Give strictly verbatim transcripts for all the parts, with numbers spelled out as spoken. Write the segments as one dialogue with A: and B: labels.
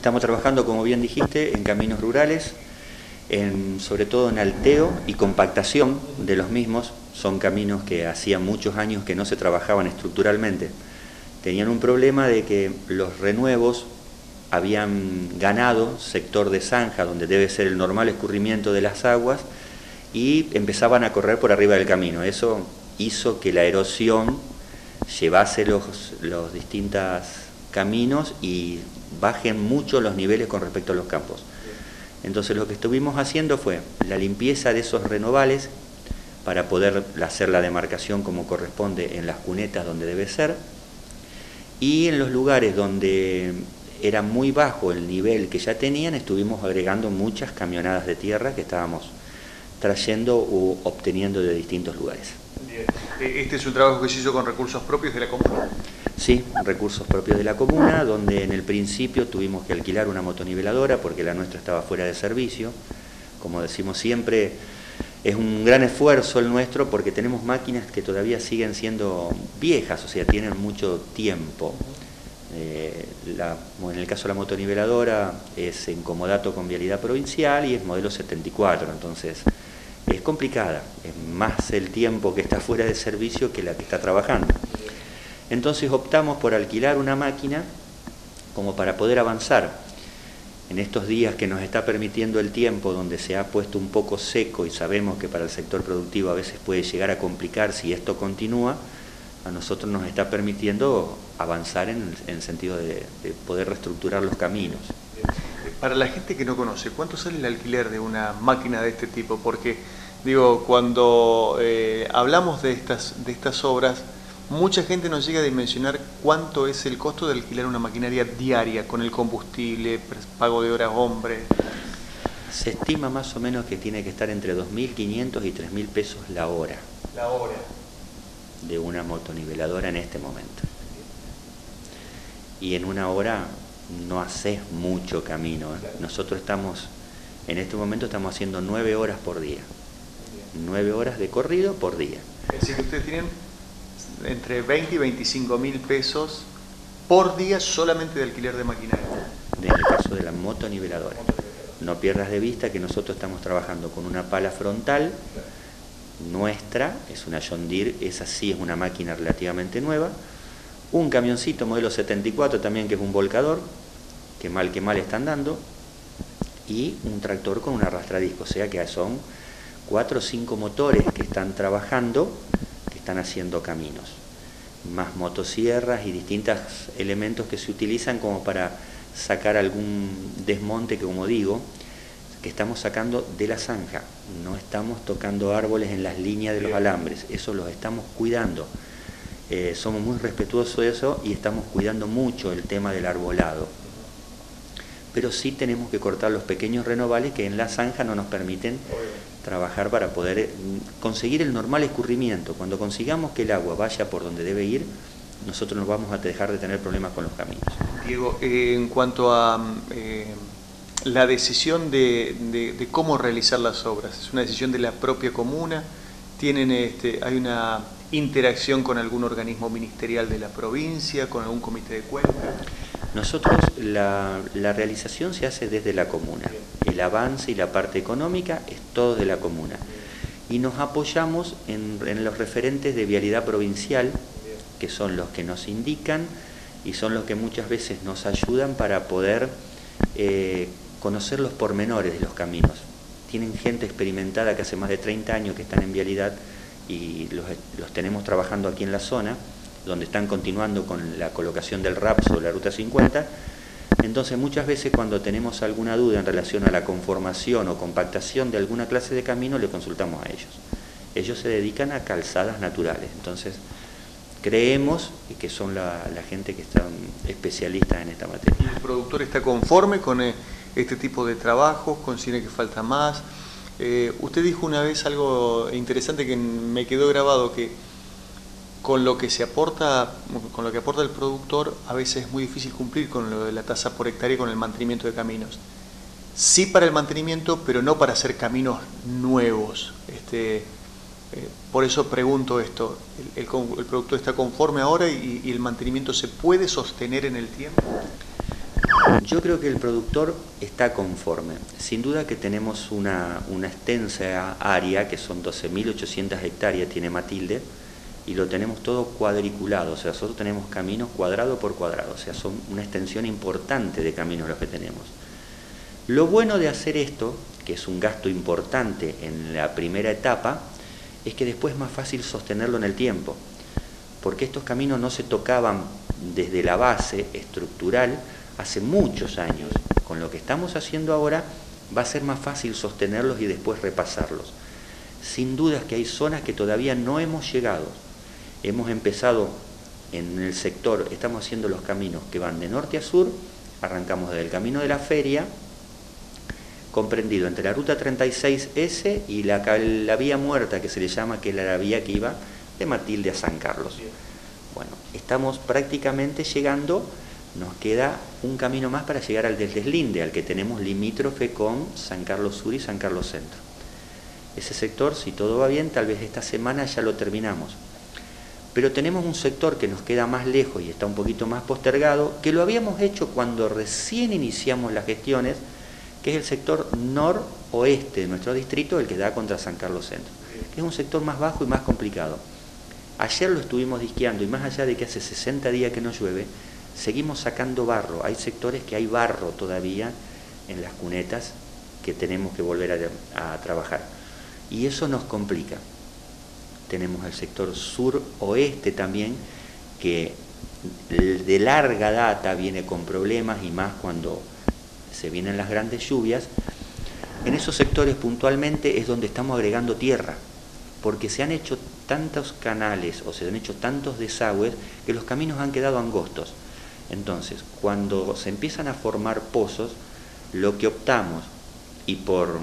A: Estamos trabajando, como bien dijiste, en caminos rurales, en, sobre todo en alteo y compactación de los mismos. Son caminos que hacía muchos años que no se trabajaban estructuralmente. Tenían un problema de que los renuevos habían ganado sector de zanja, donde debe ser el normal escurrimiento de las aguas, y empezaban a correr por arriba del camino. Eso hizo que la erosión llevase los, los distintos caminos y bajen mucho los niveles con respecto a los campos. Entonces lo que estuvimos haciendo fue la limpieza de esos renovales para poder hacer la demarcación como corresponde en las cunetas donde debe ser, y en los lugares donde era muy bajo el nivel que ya tenían, estuvimos agregando muchas camionadas de tierra que estábamos trayendo o obteniendo de distintos lugares.
B: Bien. ¿Este es un trabajo que se hizo con recursos propios de la comuna?
A: Sí, recursos propios de la comuna, donde en el principio tuvimos que alquilar una motoniveladora porque la nuestra estaba fuera de servicio. Como decimos siempre, es un gran esfuerzo el nuestro porque tenemos máquinas que todavía siguen siendo viejas, o sea, tienen mucho tiempo. Eh, la, en el caso de la motoniveladora es en comodato con vialidad provincial y es modelo setenta y cuatro, entonces es complicada, es más el tiempo que está fuera de servicio que la que está trabajando. Entonces optamos por alquilar una máquina como para poder avanzar. En estos días que nos está permitiendo el tiempo, donde se ha puesto un poco seco y sabemos que para el sector productivo a veces puede llegar a complicar si esto continúa, a nosotros nos está permitiendo avanzar en el, en el sentido de, de poder reestructurar los caminos.
B: Para la gente que no conoce, ¿cuánto sale el alquiler de una máquina de este tipo? Porque, digo, cuando eh, hablamos de estas, de estas obras, mucha gente nos llega a dimensionar cuánto es el costo de alquilar una maquinaria diaria, con el combustible, pago de horas hombre.
A: Se estima más o menos que tiene que estar entre dos mil quinientos y tres mil pesos la hora.
B: La hora.
A: De una motoniveladora en este momento. Y en una hora no haces mucho camino, ¿eh? Nosotros estamos, en este momento estamos haciendo nueve horas por día. Nueve horas de corrido por día.
B: Es decir, que ustedes tienen entre veinte y veinticinco mil pesos por día solamente de alquiler de maquinaria.
A: En el caso de la motoniveladora. No pierdas de vista que nosotros estamos trabajando con una pala frontal nuestra, es una John Deere, esa sí es una máquina relativamente nueva, un camioncito modelo setenta y cuatro también, que es un volcador, que mal que mal está andando, y un tractor con un arrastradisco, o sea que son cuatro o cinco motores que están trabajando, que están haciendo caminos, más motosierras y distintos elementos que se utilizan como para sacar algún desmonte que, como digo, que estamos sacando de la zanja. No estamos tocando árboles en las líneas de los alambres, eso los estamos cuidando. Eh, somos muy respetuosos de eso y estamos cuidando mucho el tema del arbolado. Pero sí tenemos que cortar los pequeños renovales que en la zanja no nos permiten trabajar para poder conseguir el normal escurrimiento. Cuando consigamos que el agua vaya por donde debe ir, nosotros no vamos a dejar de tener problemas con los caminos.
B: Diego, eh, en cuanto a eh, la decisión de, de, de cómo realizar las obras, ¿es una decisión de la propia comuna? ¿Tienen, este, hay una interacción con algún organismo ministerial de la provincia, con algún comité de cuentas?
A: Nosotros, la, la realización se hace desde la comuna. El avance y la parte económica es todo de la comuna. Y nos apoyamos en, en los referentes de vialidad provincial, que son los que nos indican y son los que muchas veces nos ayudan para poder eh, conocer los pormenores de los caminos. Tienen gente experimentada que hace más de treinta años que están en vialidad y los, los tenemos trabajando aquí en la zona, donde están continuando con la colocación del R A P sobre la Ruta cincuenta. Entonces muchas veces cuando tenemos alguna duda en relación a la conformación o compactación de alguna clase de camino, le consultamos a ellos. Ellos se dedican a calzadas naturales, entonces creemos que son la, la gente que están especialistas en esta materia.
B: ¿El productor está conforme con este tipo de trabajos? ¿Considera que falta más? Eh, usted dijo una vez algo interesante que me quedó grabado, que con lo que se aporta, con lo que aporta el productor, a veces es muy difícil cumplir con lo de la tasa por hectárea con el mantenimiento de caminos. Sí para el mantenimiento, pero no para hacer caminos nuevos. Este, eh, por eso pregunto esto, ¿el, el, el productor está conforme ahora y, y el mantenimiento se puede sostener en el tiempo?
A: Yo creo que el productor está conforme. Sin duda que tenemos una, una extensa área, que son doce mil ochocientas hectáreas, tiene Matilde, y lo tenemos todo cuadriculado, o sea, nosotros tenemos caminos cuadrado por cuadrado, o sea, son una extensión importante de caminos los que tenemos. Lo bueno de hacer esto, que es un gasto importante en la primera etapa, es que después es más fácil sostenerlo en el tiempo, porque estos caminos no se tocaban desde la base estructural hace muchos años. Con lo que estamos haciendo ahora va a ser más fácil sostenerlos y después repasarlos. Sin dudas que hay zonas que todavía no hemos llegado. Hemos empezado en el sector, estamos haciendo los caminos que van de norte a sur, arrancamos desde el camino de la feria, comprendido entre la ruta treinta y seis ese y la, la vía muerta que se le llama, que es la vía que iba de Matilde a San Carlos. Bueno, estamos prácticamente llegando, nos queda un camino más para llegar al del deslinde, al que tenemos limítrofe con San Carlos Sur y San Carlos Centro. Ese sector, si todo va bien, tal vez esta semana ya lo terminamos. Pero tenemos un sector que nos queda más lejos y está un poquito más postergado, que lo habíamos hecho cuando recién iniciamos las gestiones, que es el sector noroeste de nuestro distrito, el que da contra San Carlos Centro, que es un sector más bajo y más complicado. Ayer lo estuvimos disqueando y más allá de que hace sesenta días que no llueve, seguimos sacando barro. Hay sectores que hay barro todavía en las cunetas que tenemos que volver a, a trabajar. Y eso nos complica. Tenemos el sector sur-oeste también, que de larga data viene con problemas y más cuando se vienen las grandes lluvias. En esos sectores puntualmente es donde estamos agregando tierra, porque se han hecho tantos canales o se han hecho tantos desagües que los caminos han quedado angostos. Entonces, cuando se empiezan a formar pozos, lo que optamos, y por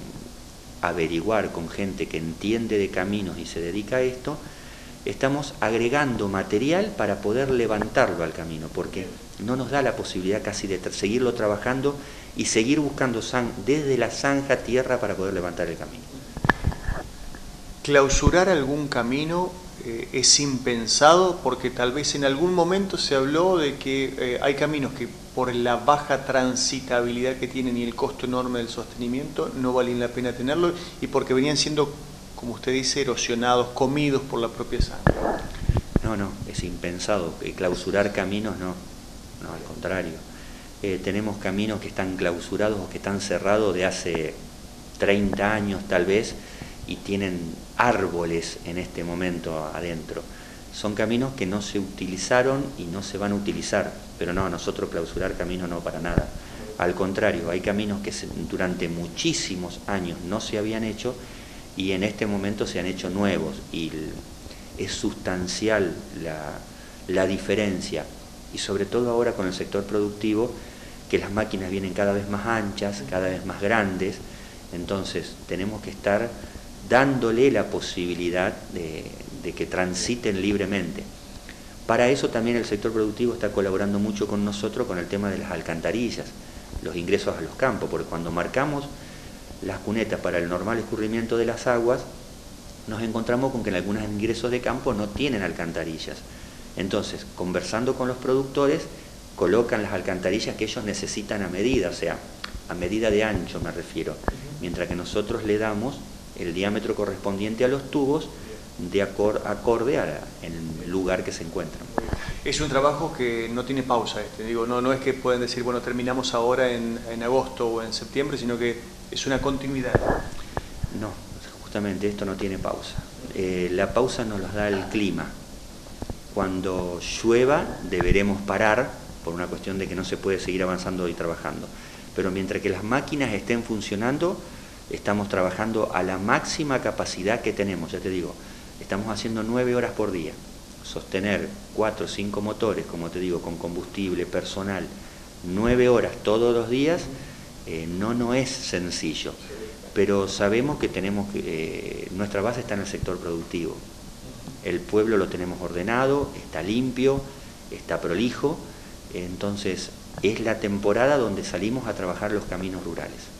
A: averiguar con gente que entiende de caminos y se dedica a esto, estamos agregando material para poder levantarlo al camino, porque no nos da la posibilidad casi de seguirlo trabajando y seguir buscando desde la zanja tierra para poder levantar el camino.
B: Clausurar algún camino eh, es impensado, porque tal vez en algún momento se habló de que eh, hay caminos que por la baja transitabilidad que tienen y el costo enorme del sostenimiento no valen la pena tenerlo, y porque venían siendo, como usted dice, erosionados, comidos por la propia sangre.
A: No, no, es impensado. Clausurar caminos no, no, al contrario. Eh, tenemos caminos que están clausurados o que están cerrados de hace treinta años tal vez, y tienen árboles en este momento adentro. Son caminos que no se utilizaron y no se van a utilizar, pero no, nosotros clausurar caminos no, para nada. Al contrario, hay caminos que se, durante muchísimos años no se habían hecho y en este momento se han hecho nuevos, y es sustancial la, la diferencia, y sobre todo ahora con el sector productivo, que las máquinas vienen cada vez más anchas, cada vez más grandes, entonces tenemos que estar dándole la posibilidad de, de que transiten libremente. Para eso también el sector productivo está colaborando mucho con nosotros con el tema de las alcantarillas, los ingresos a los campos, porque cuando marcamos las cunetas para el normal escurrimiento de las aguas, nos encontramos con que en algunos ingresos de campo no tienen alcantarillas. Entonces, conversando con los productores, colocan las alcantarillas que ellos necesitan a medida, o sea, a medida de ancho me refiero, mientras que nosotros le damos el diámetro correspondiente a los tubos de acor acorde al lugar que se encuentran.
B: Es un trabajo que no tiene pausa, este. Digo, no, no es que pueden decir, bueno, terminamos ahora en, en agosto o en septiembre, sino que es una continuidad.
A: No, justamente esto no tiene pausa. Eh, la pausa nos la da el clima. Cuando llueva deberemos parar por una cuestión de que no se puede seguir avanzando y trabajando. Pero mientras que las máquinas estén funcionando, estamos trabajando a la máxima capacidad que tenemos. Ya te digo, estamos haciendo nueve horas por día. Sostener cuatro o cinco motores, como te digo, con combustible, personal, nueve horas todos los días, eh, no, no es sencillo. Pero sabemos que tenemos que, eh, nuestra base está en el sector productivo. El pueblo lo tenemos ordenado, está limpio, está prolijo, entonces es la temporada donde salimos a trabajar los caminos rurales.